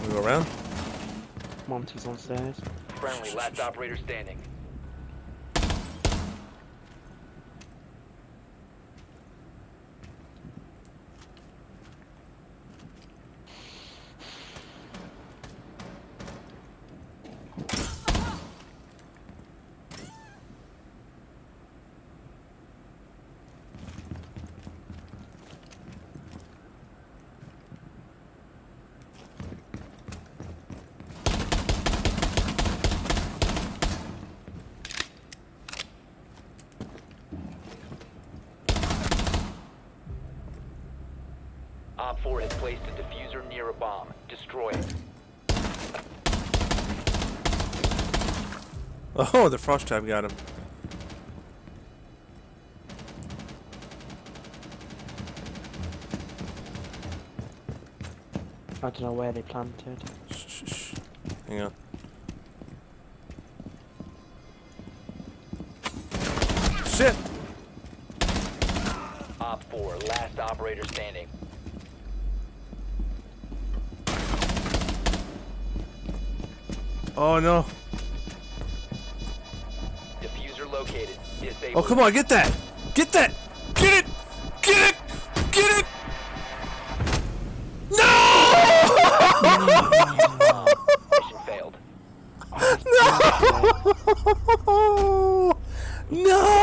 We go around. Monty's on stairs. Friendly, last operator standing. Op 4 has placed a diffuser near a bomb. Destroy it. Oh, the frost trap got him. I don't know where they planted. Shh. Hang on. Shit! Op 4, last operator standing. Oh no. Diffuser located. Disable. Oh, come on, get that! Get that! Get it! Get it! Get it! No! Mission failed. No! No!